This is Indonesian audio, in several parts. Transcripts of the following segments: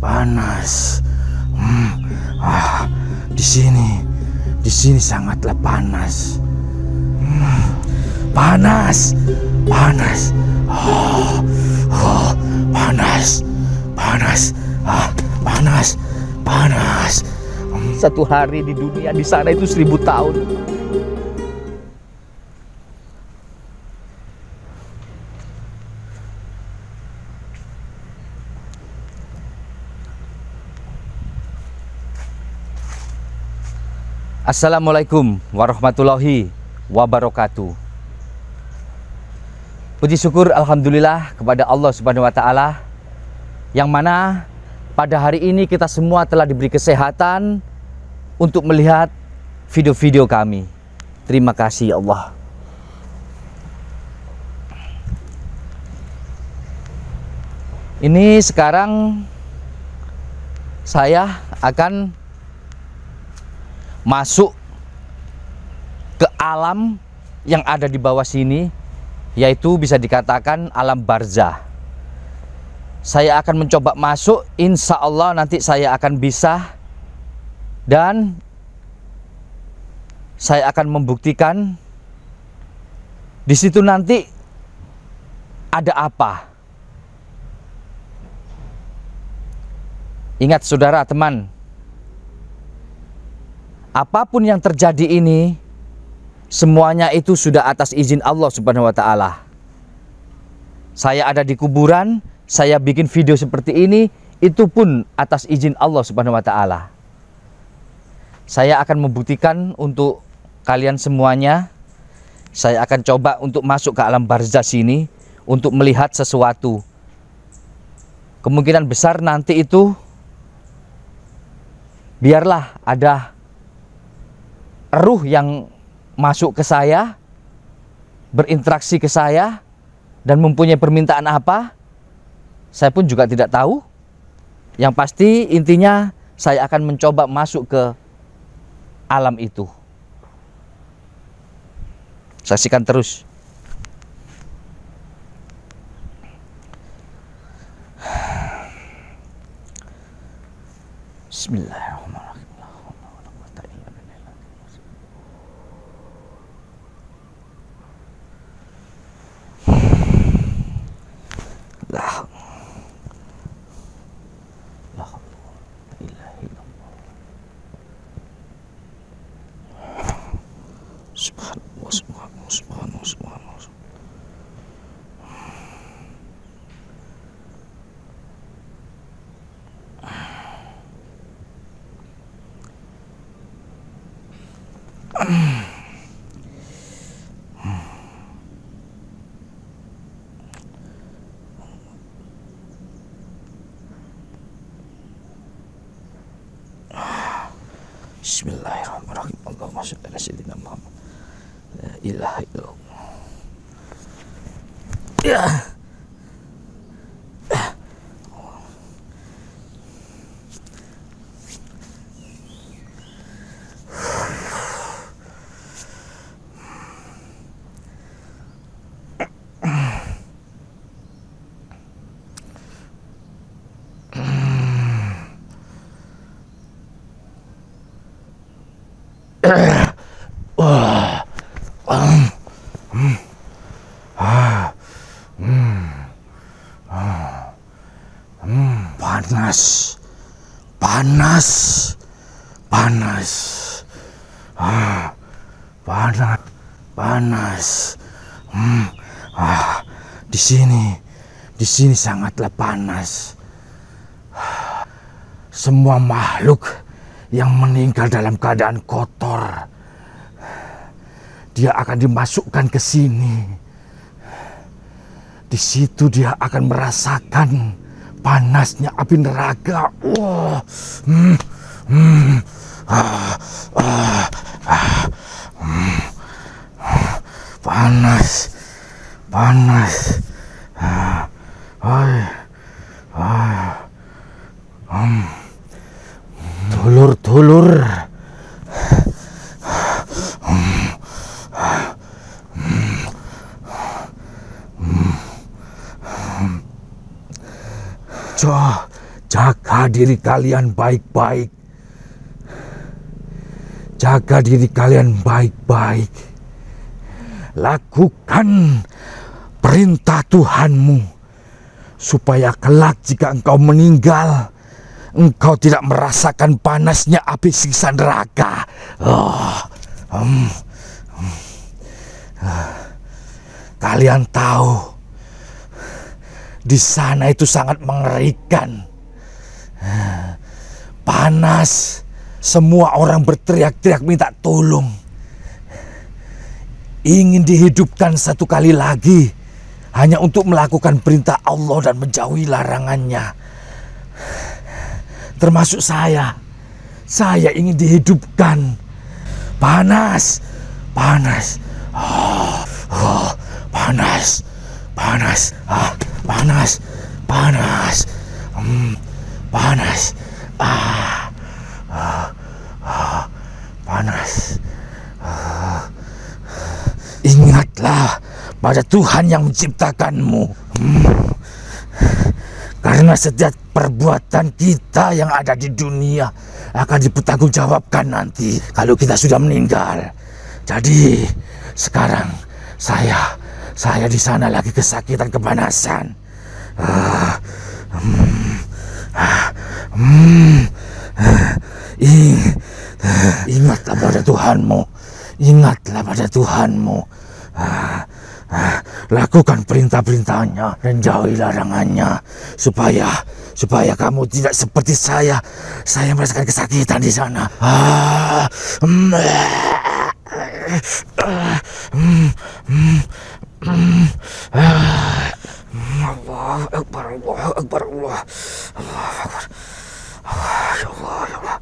panas. Di sini sangatlah panas. Panas. Panas. Panas. Satu hari di dunia di sana itu 1000 tahun. Assalamualaikum warahmatullahi wabarakatuh. Puji syukur alhamdulillah kepada Allah Subhanahu wa taala yang mana pada hari ini kita semua telah diberi kesehatan untuk melihat video-video kami. Terima kasih Allah. Ini sekarang saya akan masuk ke alam yang ada di bawah sini, yaitu bisa dikatakan alam barzah. Saya akan mencoba masuk, insya Allah nanti saya akan bisa, dan saya akan membuktikan di situ nanti ada apa. Ingat saudara, teman, apapun yang terjadi ini, semuanya itu sudah atas izin Allah Subhanahu wa taala. Saya ada di kuburan, saya bikin video seperti ini, itu pun atas izin Allah Subhanahu wa taala. Saya akan membuktikan untuk kalian semuanya. Saya akan coba untuk masuk ke alam barzah sini untuk melihat sesuatu. Kemungkinan besar nanti itu biarlah ada ruh yang masuk ke saya, berinteraksi ke saya, dan mempunyai permintaan apa, saya pun juga tidak tahu. Yang pasti intinya saya akan mencoba masuk ke alam itu. Saksikan terus. Bismillahirrahmanirrahim. Subhanallah. Bismillahirrahmanirrahim. Allahumma shalli ala sayyidina Muhammad. La ilaha illallah. Ya. Panas. Di sini sangatlah panas. Semua makhluk yang meninggal dalam keadaan kotor, dia akan dimasukkan ke sini. Di situ dia akan merasakan panasnya api neraka. Panas. Dulur-dulur, Jaga diri kalian baik-baik. Jaga diri kalian baik-baik. Lakukan perintah Tuhanmu, supaya kelak jika engkau meninggal, engkau tidak merasakan panasnya api siksa neraka. Kalian tahu, di sana itu sangat mengerikan. Panas, semua orang berteriak-teriak minta tolong. Ingin dihidupkan satu kali lagi, hanya untuk melakukan perintah Allah dan menjauhi larangannya. Termasuk saya ingin dihidupkan. Panas, panas, panas, panas, panas, panas, panas, panas. Ingatlah pada Tuhan yang menciptakanmu. Karena setiap perbuatan kita yang ada di dunia akan dipertanggungjawabkan nanti kalau kita sudah meninggal. Jadi sekarang saya di sana lagi kesakitan, kepanasan. Ingatlah pada Tuhanmu. Ingatlah pada Tuhanmu. Lakukan perintah-perintahnya dan jauhi larangannya, supaya kamu tidak seperti saya. Saya merasakan kesakitan di sana. Allahu Akbar, Allahu Akbar, Allahu Akbar. Ya Allah, ya Allah.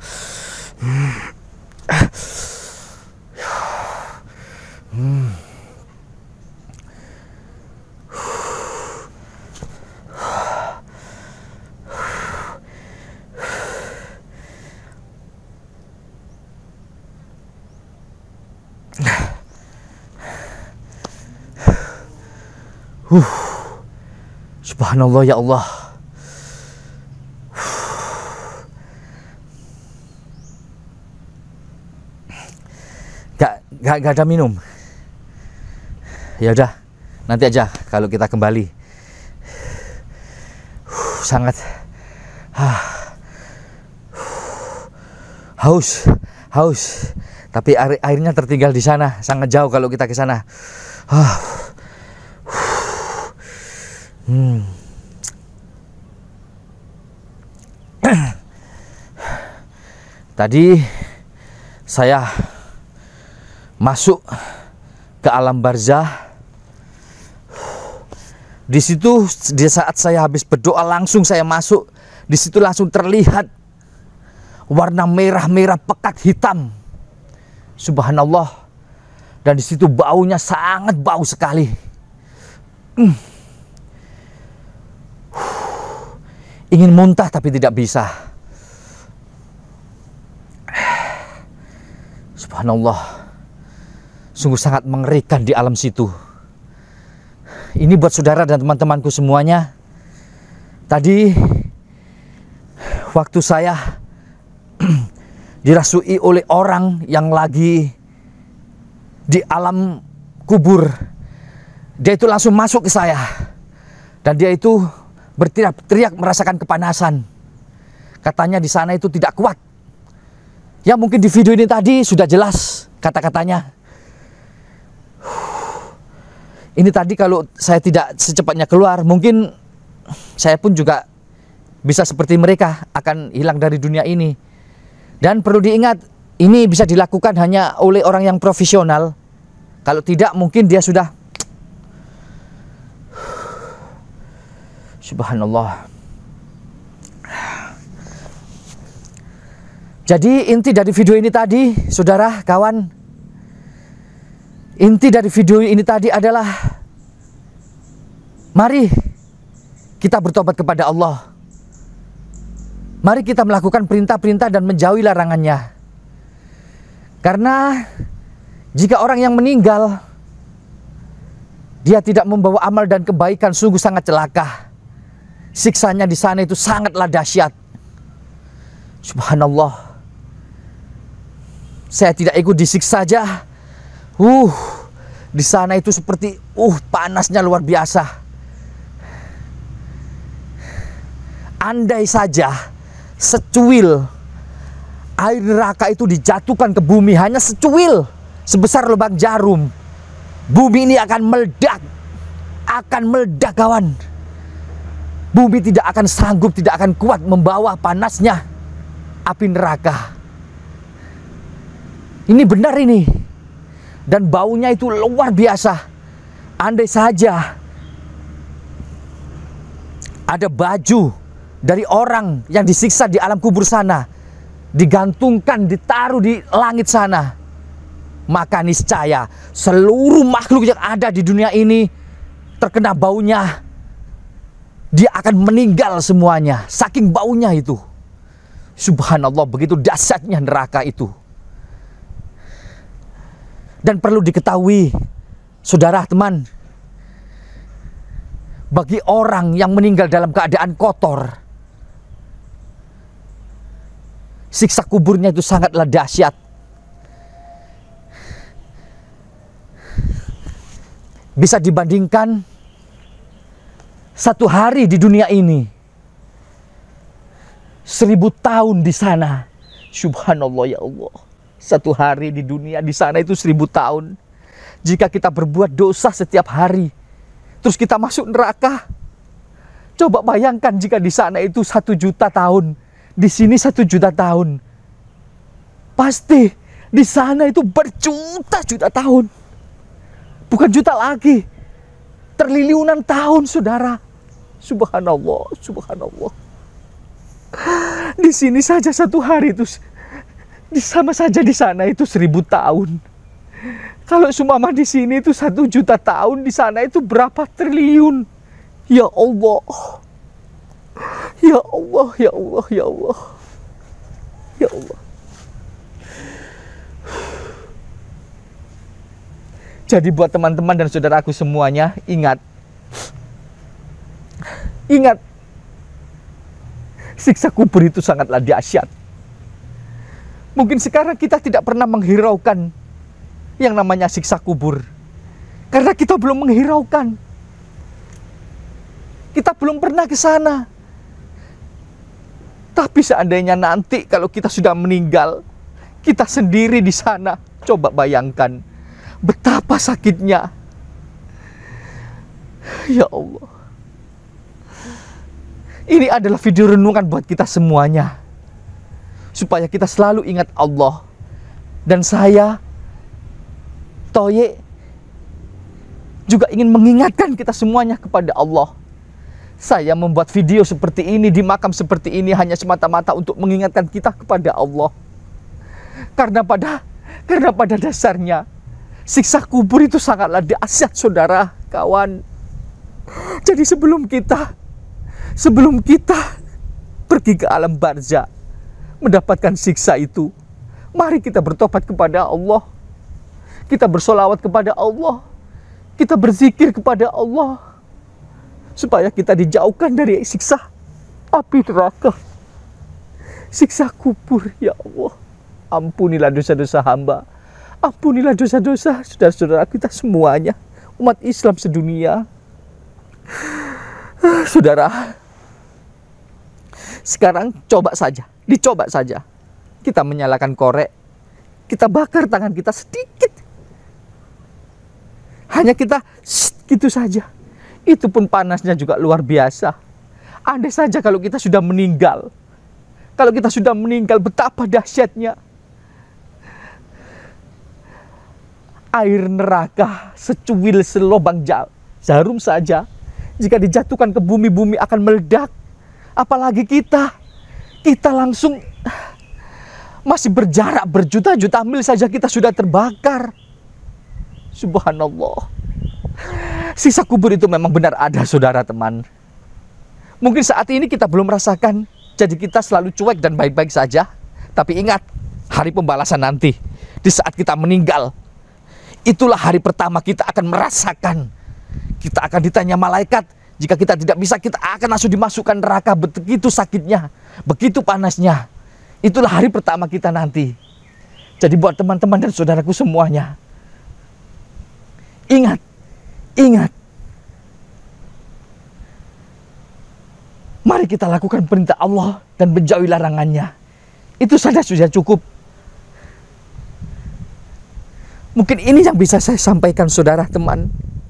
Subhanallah, ya Allah. Gak ada minum. Ya udah, nanti aja kalau kita kembali. Sangat haus. Tapi airnya tertinggal di sana, sangat jauh kalau kita ke sana. Tadi saya masuk ke alam barzah. Di situ, di saat saya habis berdoa, langsung saya masuk. Di situ langsung terlihat warna merah-merah pekat hitam. Subhanallah. Dan di situ baunya sangat bau sekali. Ingin muntah tapi tidak bisa. Subhanallah. Sungguh sangat mengerikan di alam situ. Ini buat saudara dan teman-temanku semuanya. Tadi waktu saya dirasui oleh orang yang lagi di alam kubur, dia itu langsung masuk ke saya. Dan dia itu berteriak-teriak merasakan kepanasan. Katanya di sana itu tidak kuat. Ya mungkin di video ini tadi sudah jelas kata-katanya. Ini tadi kalau saya tidak secepatnya keluar, mungkin saya pun juga bisa seperti mereka, akan hilang dari dunia ini. Dan perlu diingat, ini bisa dilakukan hanya oleh orang yang profesional. Kalau tidak, mungkin dia sudah. Subhanallah. Jadi inti dari video ini tadi, saudara, kawan, inti dari video ini tadi adalah mari kita bertobat kepada Allah. Mari kita melakukan perintah-perintah dan menjauhi larangannya. Karena jika orang yang meninggal dia tidak membawa amal dan kebaikan, sungguh sangat celaka. Siksanya di sana itu sangatlah dahsyat. Subhanallah. Saya tidak ikut disiksa saja. Di sana itu seperti panasnya luar biasa. Andai saja secuil air neraka itu dijatuhkan ke bumi, hanya secuil sebesar lubang jarum, bumi ini akan meledak. Akan meledak, kawan. Bumi tidak akan sanggup, tidak akan kuat membawa panasnya api neraka. Ini benar ini. Dan baunya itu luar biasa. Andai saja ada baju dari orang yang disiksa di alam kubur sana, digantungkan, ditaruh di langit sana, maka niscaya seluruh makhluk yang ada di dunia ini terkena baunya, dia akan meninggal semuanya. Saking baunya itu. Subhanallah, begitu dahsyatnya neraka itu. Dan perlu diketahui, saudara, teman, bagi orang yang meninggal dalam keadaan kotor, siksa kuburnya itu sangatlah dahsyat. Bisa dibandingkan 1 hari di dunia ini 1000 tahun di sana. Subhanallah, ya Allah. 1 hari di dunia, di sana itu 1000 tahun. Jika kita berbuat dosa setiap hari, terus kita masuk neraka, coba bayangkan jika di sana itu 1 juta tahun, di sini 1 juta tahun. Pasti di sana itu berjuta-juta tahun. Bukan juta lagi, triliunan tahun, saudara. Subhanallah, subhanallah. Di sini saja 1 hari itu, sama saja di sana itu 1000 tahun. Kalau sumama di sini itu 1 juta tahun, di sana itu berapa triliun? Ya Allah, ya Allah, ya Allah, ya Allah, ya Allah. Jadi buat teman-teman dan saudaraku semuanya, ingat, siksa kubur itu sangatlah dahsyat. Mungkin sekarang kita tidak pernah menghiraukan yang namanya siksa kubur, karena kita belum menghiraukan. Kita belum pernah ke sana. Tapi seandainya nanti kalau kita sudah meninggal, kita sendiri di sana, coba bayangkan betapa sakitnya. Ya Allah. Ini adalah video renungan buat kita semuanya, supaya kita selalu ingat Allah. Dan saya, Toye, juga ingin mengingatkan kita semuanya kepada Allah. Saya membuat video seperti ini, di makam seperti ini, hanya semata-mata untuk mengingatkan kita kepada Allah. Karena pada dasarnya, siksa kubur itu sangatlah dahsyat, saudara, kawan. Jadi sebelum kita pergi ke alam barzah, mendapatkan siksa itu, mari kita bertobat kepada Allah. Kita bersolawat kepada Allah. Kita berzikir kepada Allah, supaya kita dijauhkan dari siksa api neraka, siksa kubur. Ya Allah, ampunilah dosa-dosa hamba. Ampunilah dosa-dosa saudara-saudara kita semuanya, umat Islam sedunia. Saudara, sekarang dicoba saja. Kita menyalakan korek, kita bakar tangan kita sedikit. Hanya kita gitu saja. Itu pun panasnya juga luar biasa. Andai saja kalau kita sudah meninggal. Kalau kita sudah meninggal, betapa dahsyatnya. Air neraka secuil selobang jarum saja, jika dijatuhkan ke bumi, bumi akan meledak. Apalagi kita langsung masih berjarak berjuta-juta mil saja kita sudah terbakar. Subhanallah. Siksa kubur itu memang benar ada, saudara teman. Mungkin saat ini kita belum merasakan, jadi kita selalu cuek dan baik-baik saja. Tapi ingat, hari pembalasan nanti, di saat kita meninggal, itulah hari pertama kita akan merasakan. Kita akan ditanya malaikat. Jika kita tidak bisa, kita akan langsung dimasukkan neraka. Begitu sakitnya, begitu panasnya. Itulah hari pertama kita nanti. Jadi buat teman-teman dan saudaraku semuanya, ingat, mari kita lakukan perintah Allah dan menjauhi larangannya. Itu saja sudah cukup. Mungkin ini yang bisa saya sampaikan saudara teman.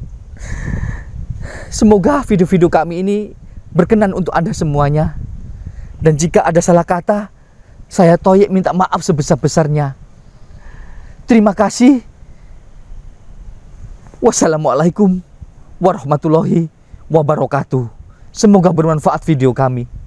Semoga video-video kami ini berkenan untuk Anda semuanya. Dan jika ada salah kata, saya Toyek minta maaf sebesar-besarnya. Terima kasih. Wassalamualaikum warahmatullahi wabarakatuh. Semoga bermanfaat video kami.